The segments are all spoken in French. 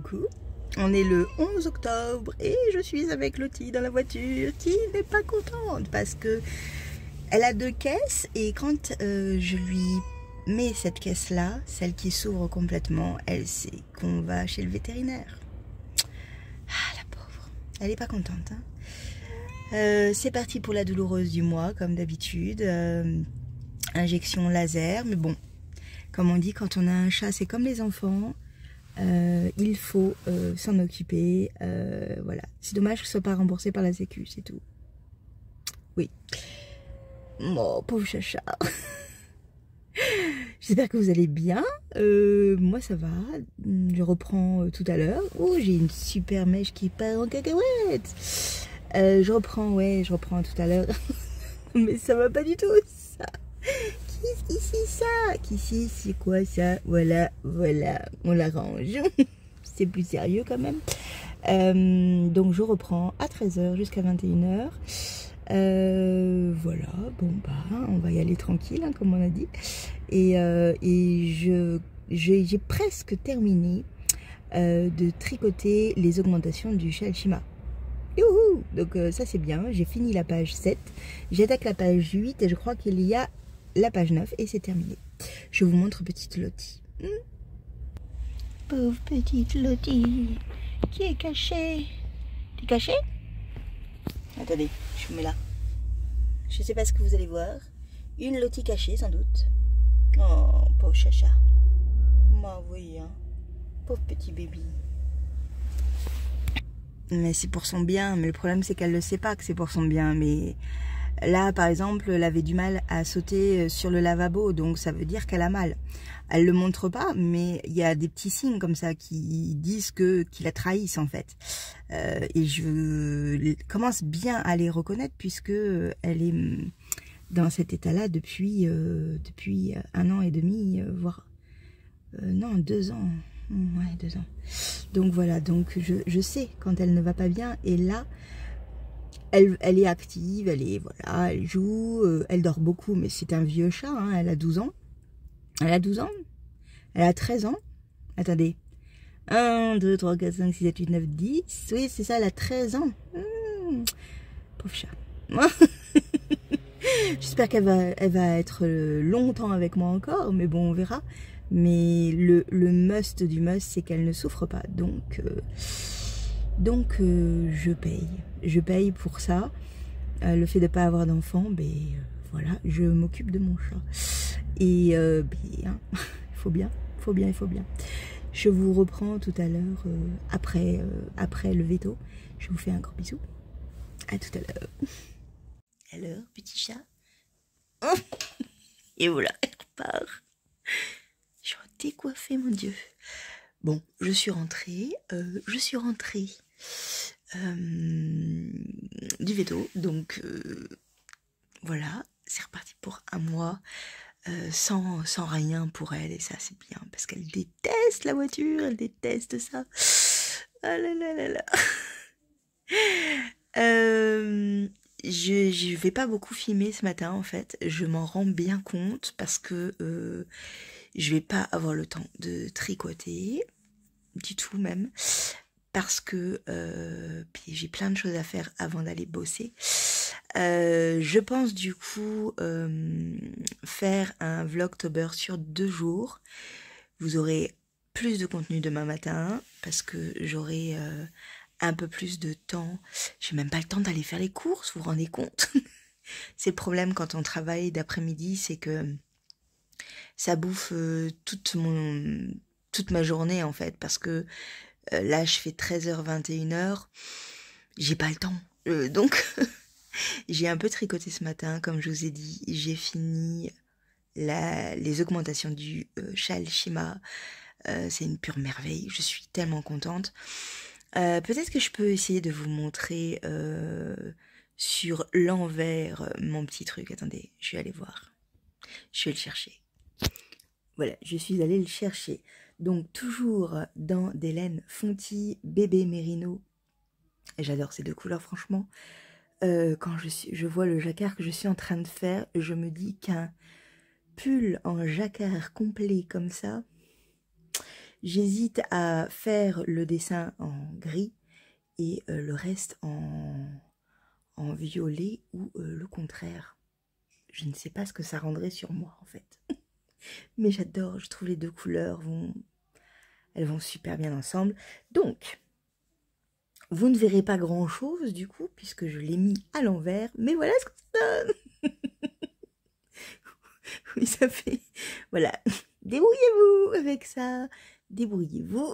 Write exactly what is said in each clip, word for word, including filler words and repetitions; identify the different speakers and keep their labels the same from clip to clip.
Speaker 1: coucou. On est le onze octobre et je suis avec Lottie dans la voiture qui n'est pas contente parce que elle a deux caisses et quand euh, je lui mets cette caisse là, celle qui s'ouvre complètement, elle sait qu'on va chez le vétérinaire. Ah la pauvre, elle est pas contente hein. Euh, c'est parti pour la douloureuse du mois comme d'habitude, euh, injection laser, mais bon, comme on dit, quand on a un chat c'est comme les enfants. Euh, il faut euh, s'en occuper, euh, voilà. C'est dommage que ce soit pas remboursé par la sécu, c'est tout. Oui. Oh, pauvre chacha. J'espère que vous allez bien. Euh, moi ça va. Je reprends euh, tout à l'heure. Oh, j'ai une super mèche qui part en cacahuète. Euh, je reprends, ouais, je reprends tout à l'heure. Mais ça va pas du tout, ça. Qu'est-ce que c'est ça? Qui c'est? C'est quoi ça? Voilà, voilà, on l'arrange. C'est plus sérieux quand même. Euh, donc je reprends à treize heures jusqu'à vingt et une heures. Euh, voilà, bon bah, on va y aller tranquille, hein, comme on a dit. Et, euh, et je j'ai presque terminé euh, de tricoter les augmentations du châle Shima. Youhou! Donc euh, ça c'est bien, j'ai fini la page sept. J'attaque la page huit et je crois qu'il y a la page neuf et c'est terminé. Je vous montre petite Lottie. Hmm. Pauvre petite Lottie qui est cachée. T'es cachée? Attendez, je vous mets là. Je sais pas ce que vous allez voir. Une Lottie cachée sans doute. Oh, pauvre chacha. Moi, oui, hein. Pauvre petit bébé. Mais c'est pour son bien. Mais le problème c'est qu'elle ne sait pas que c'est pour son bien. Mais là, par exemple, elle avait du mal à sauter sur le lavabo, donc ça veut dire qu'elle a mal. Elle le montre pas, mais il y a des petits signes comme ça qui disent que qu'il la trahissent en fait. Euh, et je commence bien à les reconnaître puisque elle est dans cet état-là depuis euh, depuis un an et demi, euh, voire euh, non deux ans. Ouais, deux ans. Donc voilà, donc je, je sais quand elle ne va pas bien et là. Elle, elle est active, elle est voilà, elle joue, euh, elle dort beaucoup, mais c'est un vieux chat, hein, elle a douze ans. Elle a douze ans? Elle a treize ans? Attendez. un, deux, trois, quatre, cinq, six, sept, huit, neuf, dix. Oui, c'est ça, elle a treize ans. Mmh, pauvre chat. J'espère qu'elle va, elle va être longtemps avec moi encore, mais bon, on verra. Mais le, le must du must, c'est qu'elle ne souffre pas. Donc... Euh, Donc euh, je paye, je paye pour ça. Euh, le fait de ne pas avoir d'enfant, ben euh, voilà, je m'occupe de mon chat. Et euh, ben, hein, il faut bien, il faut bien, il faut bien. Je vous reprends tout à l'heure, euh, après, euh, après le veto. Je vous fais un gros bisou. À tout à l'heure. Alors, petit chat. Et voilà, elle repart. Je suis décoiffée, mon Dieu. Bon, je suis rentrée, euh, je suis rentrée euh, du veto, donc euh, voilà, c'est reparti pour un mois euh, sans, sans rien pour elle, et ça c'est bien, parce qu'elle déteste la voiture, elle déteste ça. Ah là là là là. euh, je, je vais pas beaucoup filmer ce matin en fait, je m'en rends bien compte, parce que euh, je vais pas avoir le temps de tricoter. Du tout même, parce que euh, j'ai plein de choses à faire avant d'aller bosser. Euh, je pense du coup euh, faire un vlogtober sur deux jours. Vous aurez plus de contenu demain matin parce que j'aurai euh, un peu plus de temps. J'ai même pas le temps d'aller faire les courses, vous vous rendez compte? C'est le problème quand on travaille d'après-midi, c'est que ça bouffe euh, toute mon... toute ma journée en fait, parce que euh, là je fais treize heures vingt et une heures, j'ai pas le temps, euh, donc j'ai un peu tricoté ce matin, comme je vous ai dit, j'ai fini la, les augmentations du euh, châle Shima, euh, c'est une pure merveille, je suis tellement contente. Euh, peut-être que je peux essayer de vous montrer euh, sur l'envers mon petit truc, attendez, je vais aller voir, je vais le chercher. Voilà, je suis allée le chercher. Donc, toujours dans des laines Fonty, bébé mérino. J'adore ces deux couleurs, franchement. Euh, quand je, suis, je vois le jacquard que je suis en train de faire, je me dis qu'un pull en jacquard complet comme ça, J'hésite à faire le dessin en gris et euh, le reste en, en violet ou euh, le contraire. Je ne sais pas ce que ça rendrait sur moi en fait. Mais j'adore, je trouve les deux couleurs vont... Elles vont super bien ensemble. Donc, vous ne verrez pas grand chose du coup, puisque je l'ai mis à l'envers. Mais voilà ce que ça donne. Oui, ça fait... Voilà. Débrouillez-vous avec ça. Débrouillez-vous.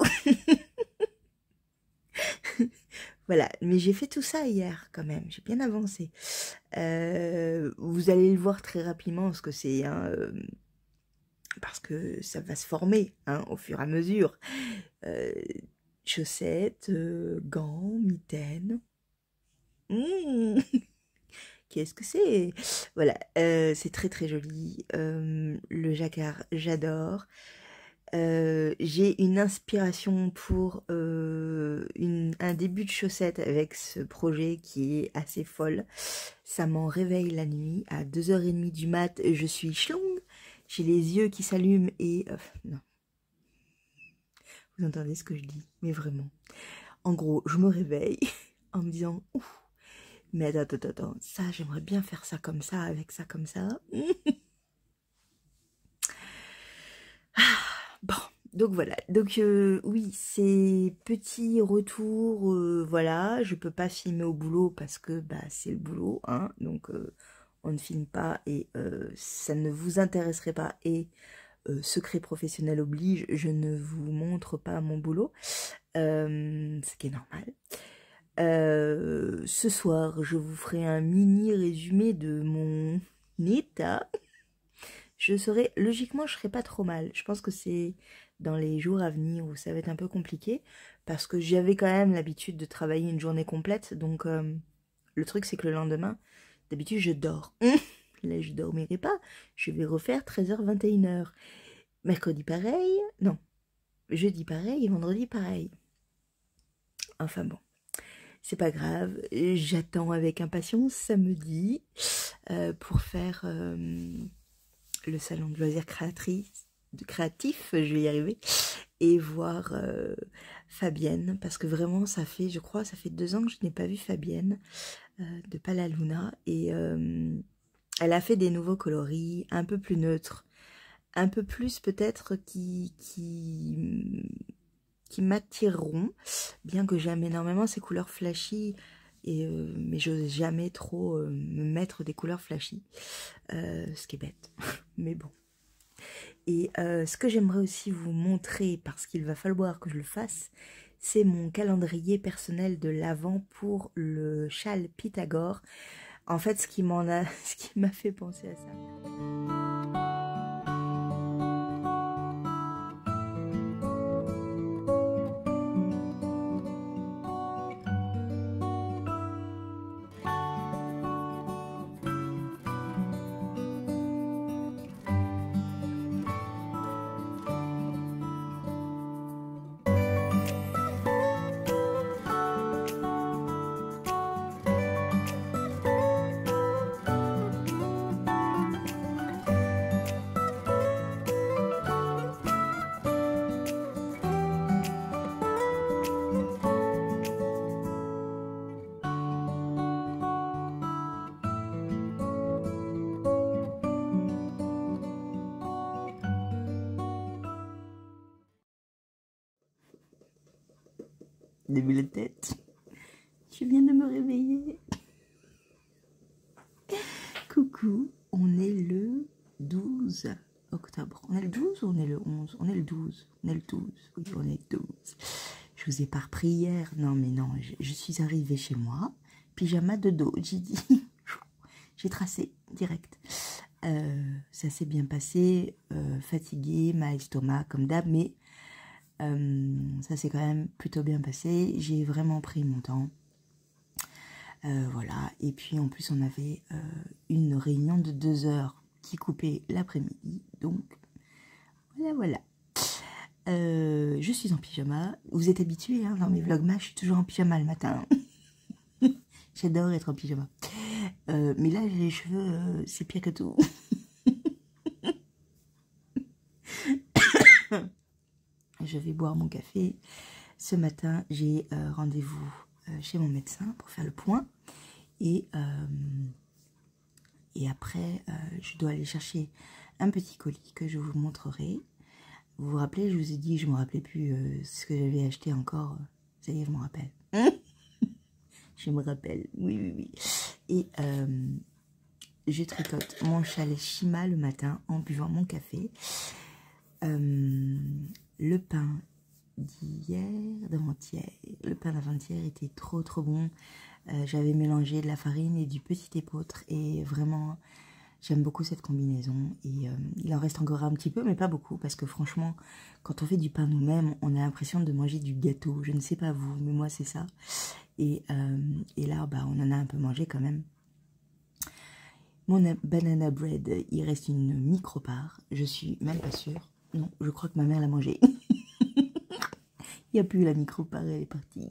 Speaker 1: Voilà, mais j'ai fait tout ça hier quand même, j'ai bien avancé. Euh, vous allez le voir très rapidement ce que c'est, hein, euh, parce que ça va se former hein, au fur et à mesure. Euh, chaussettes, euh, gants, mitaines. Mmh. Qu'est-ce que c'est? Voilà, euh, c'est très très joli. Euh, le jacquard, j'adore. Euh, j'ai une inspiration pour euh, une, un début de chaussette avec ce projet qui est assez folle. Ça m'en réveille la nuit à deux heures trente du mat. Je suis schlong, j'ai les yeux qui s'allument et... Euh, non. Vous entendez ce que je dis, mais vraiment. En gros, je me réveille en me disant... Ouf, mais attends, attends, attends, ça, j'aimerais bien faire ça comme ça, avec ça comme ça. Ah, bon. Donc voilà, donc euh, oui, ces petits retours, euh, voilà, je peux pas filmer au boulot parce que bah c'est le boulot, hein, donc euh, on ne filme pas et euh, ça ne vous intéresserait pas et euh, secret professionnel oblige, je ne vous montre pas mon boulot, euh, ce qui est normal. Euh, ce soir, je vous ferai un mini résumé de mon état. Je serai, logiquement, je serai pas trop mal. Je pense que c'est dans les jours à venir où ça va être un peu compliqué parce que j'avais quand même l'habitude de travailler une journée complète. Donc, euh, le truc, c'est que le lendemain, d'habitude, je dors. Là, je dormirai pas. Je vais refaire treize heures vingt et une heures. Mercredi, pareil. Non. Jeudi, pareil. Et vendredi, pareil. Enfin bon. C'est pas grave. J'attends avec impatience samedi euh, pour faire... Euh, le salon de loisirs créatrice, de créatif, je vais y arriver, et voir euh, Fabienne, parce que vraiment ça fait, je crois, ça fait deux ans que je n'ai pas vu Fabienne euh, de Palaluna, et euh, elle a fait des nouveaux coloris, un peu plus neutres, un peu plus peut-être qui, qui, qui m'attireront, bien que j'aime énormément ces couleurs flashy, et, euh, mais j'ose jamais trop euh, me mettre des couleurs flashy, euh, ce qui est bête, mais bon. Et euh, ce que j'aimerais aussi vous montrer, parce qu'il va falloir que je le fasse, c'est mon calendrier personnel de l'Avent pour le châle Pythagore. En fait, ce qui m'en a, ce qui m'a fait penser à ça. Début la tête. Je viens de me réveiller. Coucou, on est le douze octobre. On est le douze ou on est le onze? On est le douze. On est le douze. Oui, on est le douze. Je vous ai pas repris hier. Non, mais non, je, je suis arrivée chez moi. Pyjama de dos, j'ai dit. J'ai tracé direct. Euh, ça s'est bien passé. Euh, fatiguée, mal estomac, comme d'hab, mais euh, ça s'est quand même plutôt bien passé. J'ai vraiment pris mon temps. Euh, voilà, et puis en plus on avait euh, une réunion de deux heures qui coupait l'après-midi, donc voilà, voilà. Euh, je suis en pyjama, vous êtes habitués, hein, dans mes vlogmas, je suis toujours en pyjama le matin. J'adore être en pyjama. Euh, mais là, j'ai les cheveux, euh, c'est pire que tout. je vais boire mon café. Ce matin, j'ai euh, rendez-vous euh, chez mon médecin pour faire le point. Et, euh, et après, euh, je dois aller chercher un petit colis que je vous montrerai. Vous vous rappelez, je vous ai dit que je ne me rappelais plus euh, ce que j'avais acheté encore. Ça y est, je me rappelle. Je me rappelle, oui, oui, oui. Et euh, je tricote mon chalet Shima le matin en buvant mon café. Euh, le pain d'hier, d'avant-hier, le pain d'avant-hier était trop, trop bon. Euh, J'avais mélangé de la farine et du petit épeautre et vraiment... J'aime beaucoup cette combinaison et euh, il en reste encore un petit peu, mais pas beaucoup, parce que franchement, quand on fait du pain nous-mêmes, on a l'impression de manger du gâteau. Je ne sais pas vous, mais moi c'est ça. Et, euh, et là, bah, on en a un peu mangé quand même. Mon banana bread, il reste une micro-part. Je suis même pas sûre. Non, je crois que ma mère l'a mangé. Il n'y a plus la micro-part, elle est partie.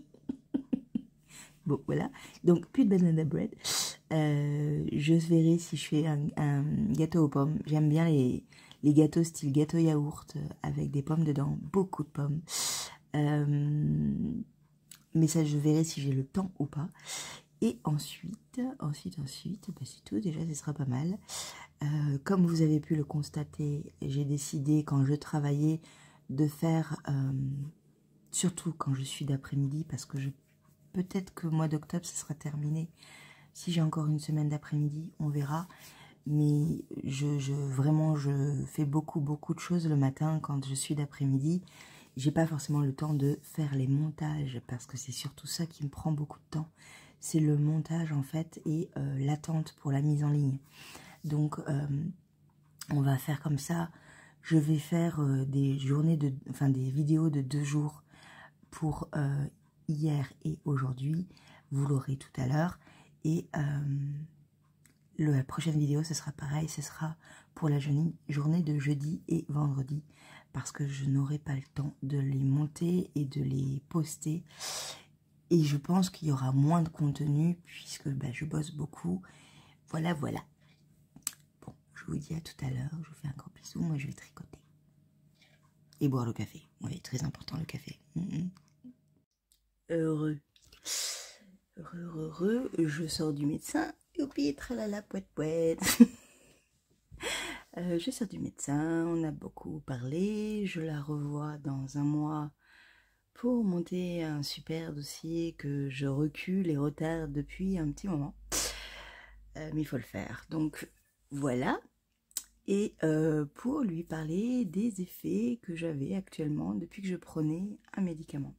Speaker 1: Bon, voilà. Donc, plus de banana bread. Euh, je verrai si je fais un, un gâteau aux pommes. J'aime bien les, les gâteaux style gâteau yaourt avec des pommes dedans. Beaucoup de pommes. Euh, mais ça, je verrai si j'ai le temps ou pas. Et ensuite, ensuite, ensuite, bah c'est tout. Déjà, ce sera pas mal. Euh, comme vous avez pu le constater, j'ai décidé quand je travaillais de faire, euh, surtout quand je suis d'après-midi, parce que je peut-être que le mois d'octobre, ce sera terminé. Si j'ai encore une semaine d'après-midi, on verra. Mais je, je, vraiment, je fais beaucoup, beaucoup de choses le matin quand je suis d'après-midi. J'ai pas forcément le temps de faire les montages parce que c'est surtout ça qui me prend beaucoup de temps. C'est le montage en fait et euh, l'attente pour la mise en ligne. Donc, euh, on va faire comme ça. Je vais faire euh, des journées de, enfin des vidéos de deux jours pour euh, hier et aujourd'hui. Vous l'aurez tout à l'heure. Et euh, la prochaine vidéo, ce sera pareil, ce sera pour la journée de jeudi et vendredi, parce que je n'aurai pas le temps de les monter et de les poster. Et je pense qu'il y aura moins de contenu, puisque bah, je bosse beaucoup. Voilà, voilà. Bon, je vous dis à tout à l'heure, je vous fais un gros bisou, moi je vais tricoter. Et boire le café, oui, très important le café. Mm-hmm. Heureux. Heureux, heureux, je sors du médecin. Youpi, tralala, poète, poète. euh, je sors du médecin, on a beaucoup parlé. Je la revois dans un mois pour monter un super dossier que je recule et retarde depuis un petit moment. Euh, mais il faut le faire. Donc voilà. Et euh, pour lui parler des effets que j'avais actuellement depuis que je prenais un médicament.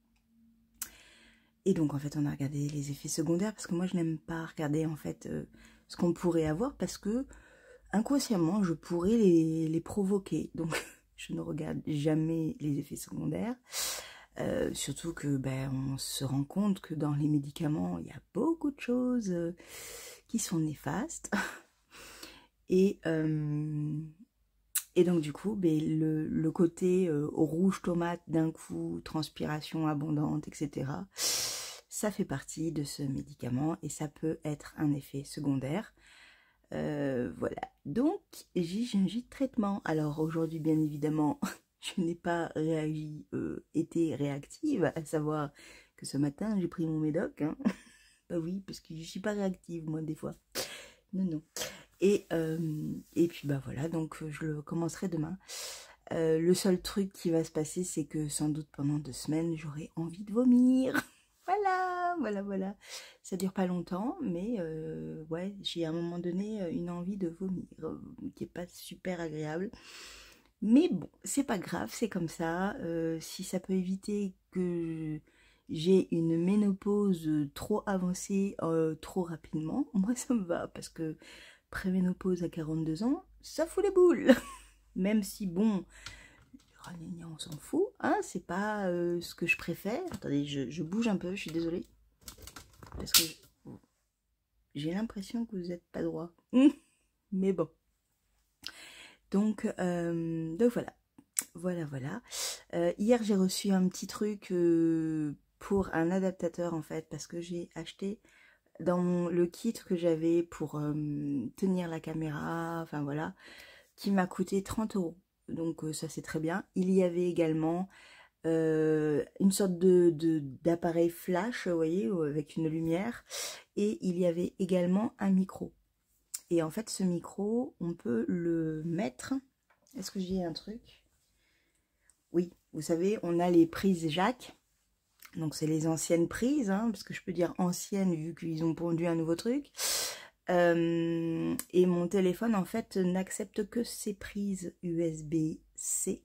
Speaker 1: Et donc en fait on a regardé les effets secondaires parce que moi je n'aime pas regarder en fait euh, ce qu'on pourrait avoir parce que inconsciemment je pourrais les, les provoquer. Donc je ne regarde jamais les effets secondaires. Euh, surtout que ben on se rend compte que dans les médicaments il y a beaucoup de choses euh, qui sont néfastes. Et, euh, et donc du coup ben, le, le côté euh, rouge tomate d'un coup, transpiration abondante, et cetera. Ça fait partie de ce médicament et ça peut être un effet secondaire. Euh, voilà, donc j'ai changé de traitement. Alors aujourd'hui, bien évidemment, je n'ai pas réagi, euh, été réactive, à savoir que ce matin, j'ai pris mon médoc. Hein. Bah oui, parce que je ne suis pas réactive, moi, des fois. Non, non. Et, euh, et puis, bah voilà, donc je le commencerai demain. Euh, le seul truc qui va se passer, c'est que sans doute pendant deux semaines, j'aurai envie de vomir. Voilà, voilà, voilà. Ça dure pas longtemps, mais euh, ouais, j'ai à un moment donné une envie de vomir, euh, qui est pas super agréable. Mais bon, c'est pas grave, c'est comme ça. Euh, si ça peut éviter que j'ai une ménopause trop avancée euh, trop rapidement, moi ça me va, parce que préménopause à quarante-deux ans, ça fout les boules. Même si bon... on s'en fout, hein, c'est pas euh, ce que je préfère. Attendez, je, je bouge un peu, je suis désolée. Parce que j'ai l'impression que vous n'êtes pas droit. Mais bon. Donc, euh, donc voilà. Voilà, voilà. Euh, hier, j'ai reçu un petit truc euh, pour un adaptateur, en fait, parce que j'ai acheté dans mon, le kit que j'avais pour euh, tenir la caméra, enfin voilà, qui m'a coûté trente euros. donc euh, ça c'est très bien. Il y avait également euh, une sorte de, de- d'appareil flash, vous voyez, avec une lumière, et il y avait également un micro. Et en fait, ce micro, on peut le mettre. Est-ce que j'ai un truc? Oui, vous savez, on a les prises jack. Donc c'est les anciennes prises, hein, parce que je peux dire anciennes vu qu'ils ont pondu un nouveau truc. Euh, et mon téléphone en fait n'accepte que ces prises U S B C.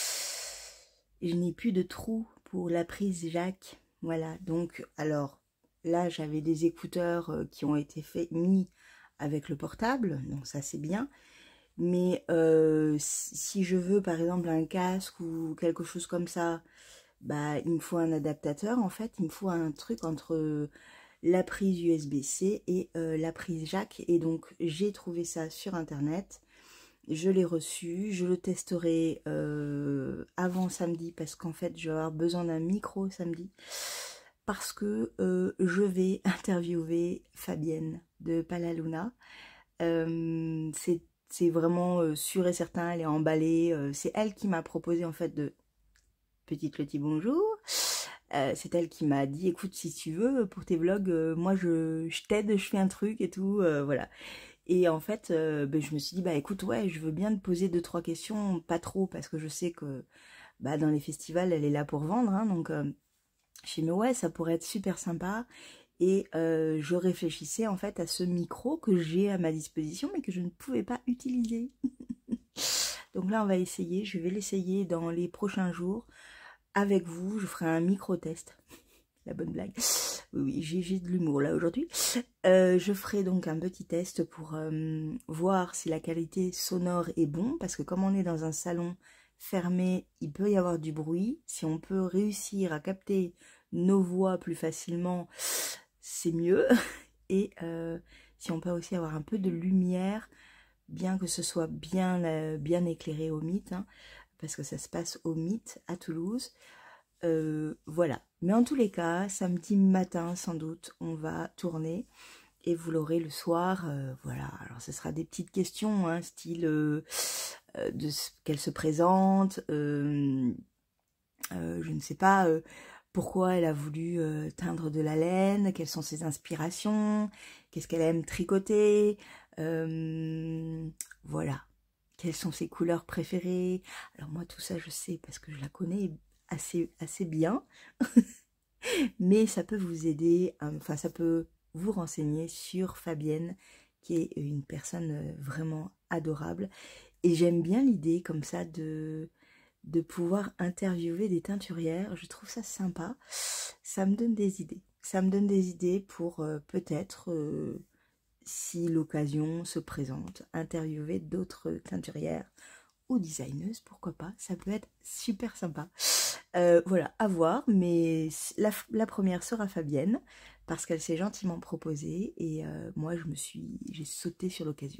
Speaker 1: Je n'ai plus de trou pour la prise jack. Voilà, donc alors là j'avais des écouteurs euh, qui ont été faits mis avec le portable, donc ça c'est bien. Mais euh, si si je veux par exemple un casque ou quelque chose comme ça, bah il me faut un adaptateur en fait, il me faut un truc entre la prise U S B C et euh, la prise jack. Et donc j'ai trouvé ça sur internet, je l'ai reçu, je le testerai euh, avant samedi parce qu'en fait je vais avoir besoin d'un micro samedi parce que euh, je vais interviewer Fabienne de Palaluna. Euh, c'est c'est vraiment euh, sûr et certain, elle est emballée, euh, c'est elle qui m'a proposé en fait de petite Lottie bonjour. Euh, c'est elle qui m'a dit écoute si tu veux pour tes vlogs euh, moi je, je t'aide, je fais un truc et tout, euh, voilà. Et en fait euh, ben, je me suis dit bah écoute ouais je veux bien te poser deux trois questions, pas trop parce que je sais que bah, dans les festivals elle est là pour vendre, hein, donc euh, je me dit ouais ça pourrait être super sympa. Et euh, je réfléchissais en fait à ce micro que j'ai à ma disposition mais que je ne pouvais pas utiliser. Donc là on va essayer, je vais l'essayer dans les prochains jours avec vous, je ferai un micro-test. La bonne blague. Oui, oui, j'ai de l'humour là aujourd'hui. Euh, je ferai donc un petit test pour euh, voir si la qualité sonore est bon, parce que comme on est dans un salon fermé, il peut y avoir du bruit. Si on peut réussir à capter nos voix plus facilement, c'est mieux. Et euh, si on peut aussi avoir un peu de lumière, bien que ce soit bien, euh, bien éclairé au mythe, hein, parce que ça se passe au mythe à Toulouse. Euh, voilà, mais en tous les cas, samedi matin sans doute, on va tourner et vous l'aurez le soir. Euh, voilà, alors ce sera des petites questions, hein, style euh, euh, de ce qu'elle se présente, euh, euh, je ne sais pas euh, pourquoi elle a voulu euh, teindre de la laine, quelles sont ses inspirations, qu'est-ce qu'elle aime tricoter, euh, voilà, quelles sont ses couleurs préférées. Alors moi tout ça je sais parce que je la connais assez, assez bien, mais ça peut vous aider, enfin ça peut vous renseigner sur Fabienne, qui est une personne vraiment adorable. Et j'aime bien l'idée comme ça de, de pouvoir interviewer des teinturières, je trouve ça sympa, ça me donne des idées. Ça me donne des idées pour euh, peut-être, euh, si l'occasion se présente, interviewer d'autres teinturières ou designeuses, pourquoi pas, ça peut être super sympa. Euh, voilà, à voir, mais la, la première sera Fabienne, parce qu'elle s'est gentiment proposée, et euh, moi je me suis, j'ai sauté sur l'occasion.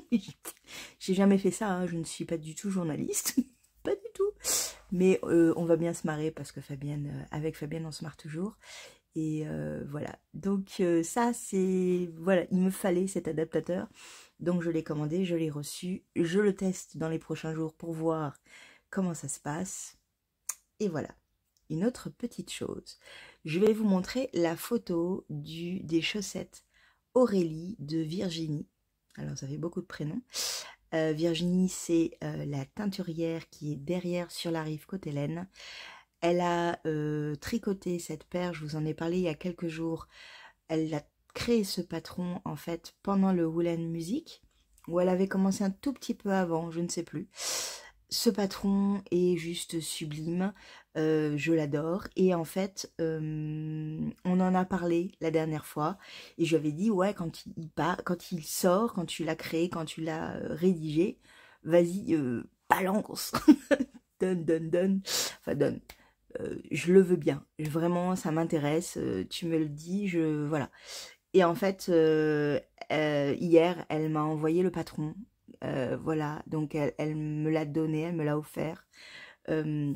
Speaker 1: J'ai jamais fait ça, hein, je ne suis pas du tout journaliste, pas du tout, mais euh, on va bien se marrer, parce que Fabienne, euh, avec Fabienne on se marre toujours, et euh, voilà, donc euh, ça c'est, voilà, il me fallait cet adaptateur, donc je l'ai commandé, je l'ai reçu, je le teste dans les prochains jours pour voir comment ça se passe. Et voilà, une autre petite chose. Je vais vous montrer la photo du, des chaussettes Aurélie de Virginie. Alors, ça fait beaucoup de prénoms. Euh, Virginie, c'est euh, la teinturière qui est derrière sur la rive Côte-Hélène. Elle a euh, tricoté cette paire, je vous en ai parlé il y a quelques jours. Elle a créé ce patron, en fait, pendant le Woolen Music, où elle avait commencé un tout petit peu avant, je ne sais plus. Ce patron est juste sublime, euh, je l'adore, et en fait euh, on en a parlé la dernière fois et je lui avais dit ouais quand il, part, quand il sort, quand tu l'as créé, quand tu l'as euh, rédigé, vas-y euh, balance, donne, donne, donne, enfin donne, euh, je le veux bien, vraiment ça m'intéresse, euh, tu me le dis, je voilà. Et en fait euh, euh, hier elle m'a envoyé le patron. Euh, voilà, donc elle, elle me l'a donné, elle me l'a offert. Euh,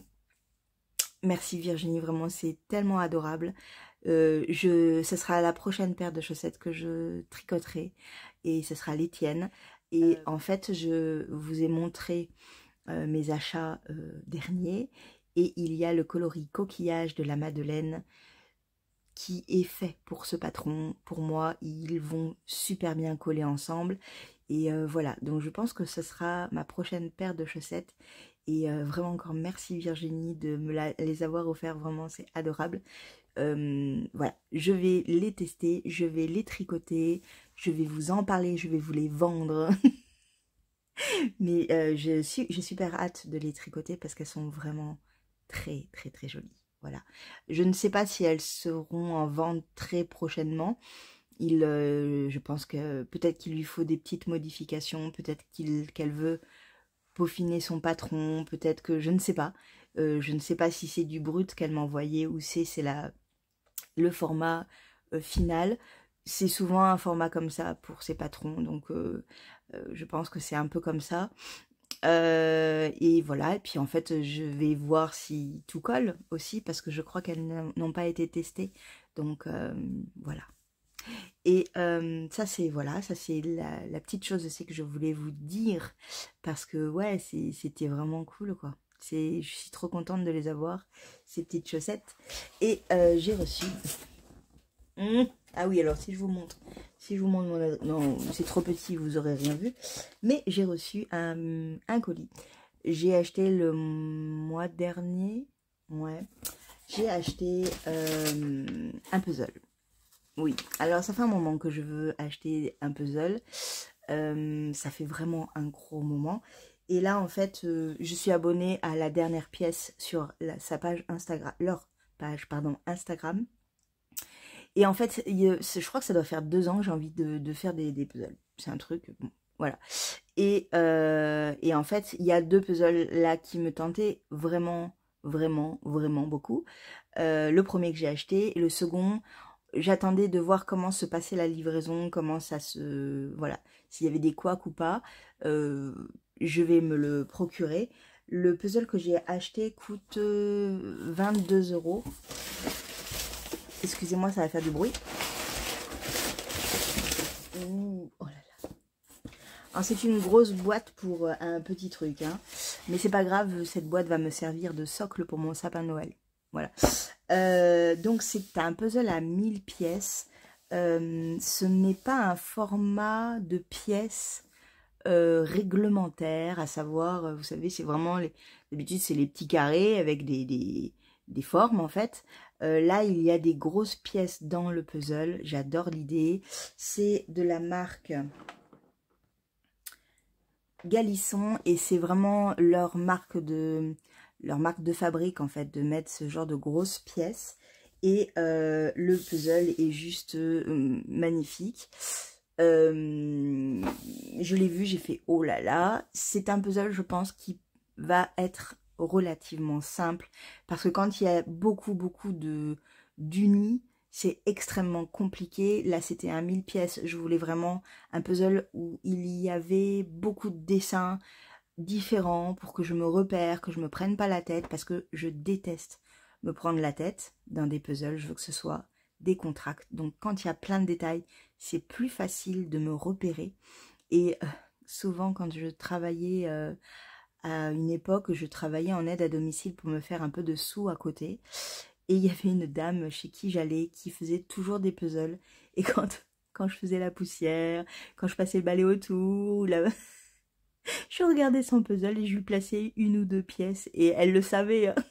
Speaker 1: merci Virginie, vraiment c'est tellement adorable. Euh, je, ce sera la prochaine paire de chaussettes que je tricoterai et ce sera les tiennes. Et en fait, je vous ai montré euh, mes achats euh, derniers. Et il y a le coloris coquillage de la Madeleine qui est fait pour ce patron. Pour moi, ils vont super bien coller ensemble. Et euh, voilà, donc je pense que ce sera ma prochaine paire de chaussettes. Et euh, vraiment encore merci Virginie de me la, les avoir offerts, vraiment c'est adorable. Euh, voilà, je vais les tester, je vais les tricoter, je vais vous en parler, je vais vous les vendre. Mais euh, je suis, j'ai super hâte de les tricoter parce qu'elles sont vraiment très très très jolies. Voilà. Je ne sais pas si elles seront en vente très prochainement. Il, euh, je pense que peut-être qu'il lui faut des petites modifications, peut-être qu'il qu'elle veut peaufiner son patron, peut-être que je ne sais pas. Euh, je ne sais pas si c'est du brut qu'elle m'a envoyé ou c'est c'est la le format euh, final. C'est souvent un format comme ça pour ses patrons, donc euh, euh, je pense que c'est un peu comme ça. Euh, et voilà, et puis en fait je vais voir si tout colle aussi, parce que je crois qu'elles n'ont pas été testées, donc euh, voilà. Et euh, ça c'est voilà, ça c'est la, la petite chose aussi que je voulais vous dire, parce que ouais, c'était vraiment cool quoi. Je suis trop contente de les avoir, ces petites chaussettes. Et euh, j'ai reçu... Mmh. Ah oui, alors si je vous montre, si je vous montre mon adresse... Non, c'est trop petit, vous aurez rien vu. Mais j'ai reçu un, un colis. J'ai acheté le mois dernier, ouais, j'ai acheté euh, un puzzle. Oui, alors ça fait un moment que je veux acheter un puzzle. Euh, ça fait vraiment un gros moment. Et là, en fait, euh, je suis abonnée à la dernière pièce sur la, sa page Instagram, leur page, pardon, Instagram. Et en fait, il, je crois que ça doit faire deux ans que j'ai envie de, de faire des, des puzzles. C'est un truc, bon, voilà. Et, euh, et en fait, il y a deux puzzles là qui me tentaient vraiment, vraiment, vraiment beaucoup. Euh, le premier que j'ai acheté, et le second, j'attendais de voir comment se passait la livraison, comment ça se... Voilà, s'il y avait des couacs ou pas. Euh, je vais me le procurer. Le puzzle que j'ai acheté coûte vingt-deux euros. Excusez-moi, ça va faire du bruit. Ouh, oh là là. C'est une grosse boîte pour un petit truc, hein. Mais c'est pas grave, cette boîte va me servir de socle pour mon sapin de Noël. Voilà. Euh, donc c'est un puzzle à mille pièces. Euh, ce n'est pas un format de pièces euh, réglementaire, à savoir, vous savez, c'est vraiment, d'habitude c'est les petits carrés avec des, des, des formes en fait. Euh, là, il y a des grosses pièces dans le puzzle. J'adore l'idée. C'est de la marque Galisson et c'est vraiment leur marque de leur marque de fabrique en fait, de mettre ce genre de grosses pièces. Et euh, le puzzle est juste euh, magnifique. Euh, je l'ai vu, j'ai fait oh là là. C'est un puzzle, je pense, qui va être relativement simple, parce que quand il y a beaucoup beaucoup de d'unis, c'est extrêmement compliqué. Là c'était un mille pièces, je voulais vraiment un puzzle où il y avait beaucoup de dessins différents pour que je me repère, que je me prenne pas la tête, parce que je déteste me prendre la tête dans des puzzles. Je veux que ce soit décontracté, donc quand il y a plein de détails, c'est plus facile de me repérer. Et euh, souvent quand je travaillais euh, à une époque, je travaillais en aide à domicile pour me faire un peu de sous à côté. Et il y avait une dame chez qui j'allais qui faisait toujours des puzzles. Et quand, quand je faisais la poussière, quand je passais le balai autour, la... je regardais son puzzle et je lui plaçais une ou deux pièces. Et elle le savait. Hein.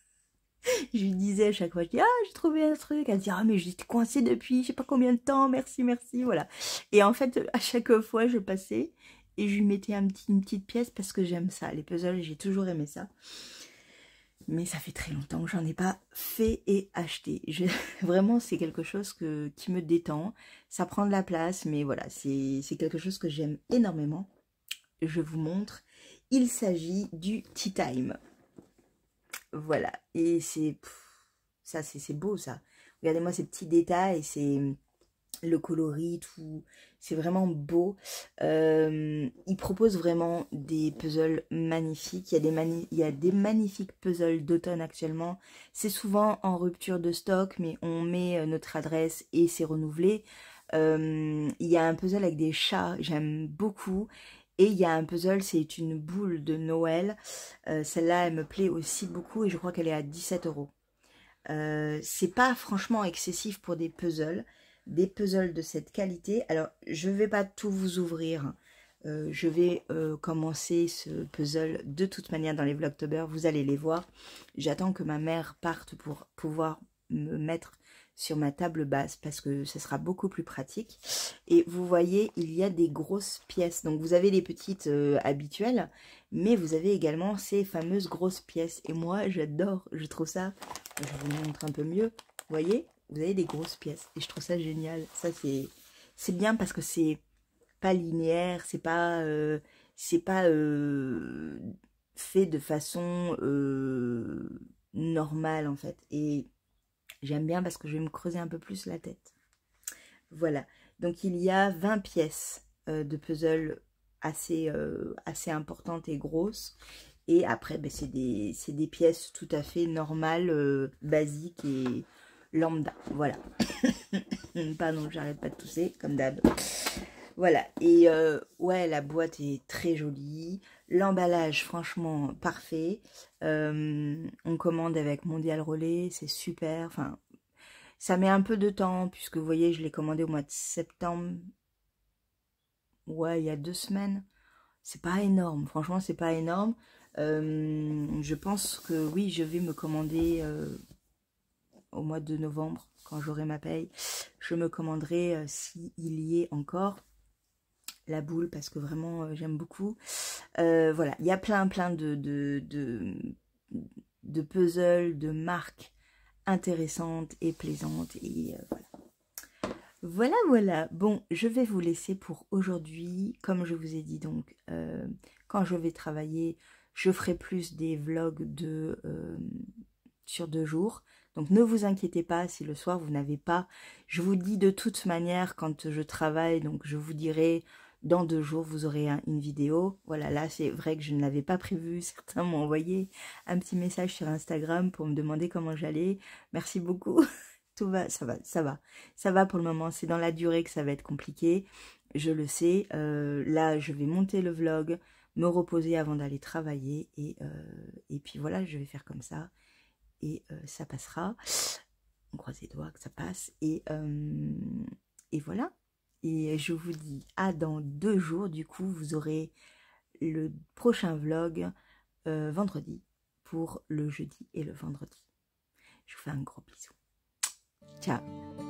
Speaker 1: Je lui disais à chaque fois, je dis, ah, j'ai trouvé un truc. Elle dit, ah, mais j'étais coincée depuis je sais pas combien de temps, merci, merci, voilà. Et en fait, à chaque fois, je passais et je lui mettais un petit, une petite pièce parce que j'aime ça. Les puzzles, j'ai toujours aimé ça. Mais ça fait très longtemps que j'en ai pas fait et acheté. Je, vraiment, c'est quelque chose que, qui me détend. Ça prend de la place, mais voilà, c'est quelque chose que j'aime énormément. Je vous montre. Il s'agit du Tea Time. Voilà, et c'est ça, c'est beau ça. Regardez-moi ces petits détails, c'est le coloris, tout, c'est vraiment beau. Euh, il propose vraiment des puzzles magnifiques. Il y a des, mani il y a des magnifiques puzzles d'automne actuellement. C'est souvent en rupture de stock, mais on met notre adresse et c'est renouvelé. Euh, il y a un puzzle avec des chats, j'aime beaucoup. Et il y a un puzzle, c'est une boule de Noël. Euh, Celle-là, elle me plaît aussi beaucoup et je crois qu'elle est à dix-sept euros. Euh, c'est pas franchement excessif pour des puzzles. Des puzzles de cette qualité. Alors, je vais pas tout vous ouvrir. Euh, je vais euh, commencer ce puzzle de toute manière dans les Vlogtober. Vous allez les voir. J'attends que ma mère parte pour pouvoir me mettre sur ma table basse parce que ce sera beaucoup plus pratique. Et vous voyez, il y a des grosses pièces. Donc vous avez les petites euh, habituelles, mais vous avez également ces fameuses grosses pièces. Et moi, j'adore, je trouve ça, je vous montre un peu mieux. Vous voyez, vous avez des grosses pièces et je trouve ça génial. Ça, c'est c'est bien parce que c'est pas linéaire, c'est pas, euh, c'est pas euh, fait de façon euh, normale en fait. Et j'aime bien parce que je vais me creuser un peu plus la tête. Voilà. Donc il y a vingt pièces euh, de puzzle assez, euh, assez importantes et grosses. Et après, ben, c'est des, c'est des pièces tout à fait normales, euh, basiques et lambda. Voilà. Pardon, j'arrête pas de tousser, comme d'hab. Voilà. Et euh, ouais, la boîte est très jolie. L'emballage, franchement, parfait. Euh, on commande avec Mondial Relais, c'est super. Enfin, ça met un peu de temps, puisque vous voyez, je l'ai commandé au mois de septembre. Ouais, il y a deux semaines. C'est pas énorme, franchement, c'est pas énorme. Euh, je pense que oui, je vais me commander euh, au mois de novembre, quand j'aurai ma paye. Je me commanderai, euh, s'il y est encore, la boule, parce que vraiment, euh, j'aime beaucoup. Euh, voilà, il y a plein, plein de, de, de, de puzzles, de marques intéressantes et plaisantes. Et euh, voilà. Voilà, voilà. Bon, je vais vous laisser pour aujourd'hui. Comme je vous ai dit, donc, euh, quand je vais travailler, je ferai plus des vlogs de, euh, sur deux jours. Donc, ne vous inquiétez pas si le soir, vous n'avez pas. Je vous dis de toute manière, quand je travaille, donc je vous dirai, dans deux jours, vous aurez un, une vidéo. Voilà, là, c'est vrai que je ne l'avais pas prévu. Certains m'ont envoyé un petit message sur Instagram pour me demander comment j'allais. Merci beaucoup. Tout va, ça va, ça va. Ça va pour le moment. C'est dans la durée que ça va être compliqué. Je le sais. Euh, là, je vais monter le vlog, me reposer avant d'aller travailler. Et, euh, et puis voilà, je vais faire comme ça. Et euh, ça passera. On croise les doigts que ça passe. Et, euh, et voilà. Et je vous dis à dans deux jours. Du coup, vous aurez le prochain vlog euh, vendredi pour le jeudi et le vendredi. Je vous fais un gros bisou. Ciao.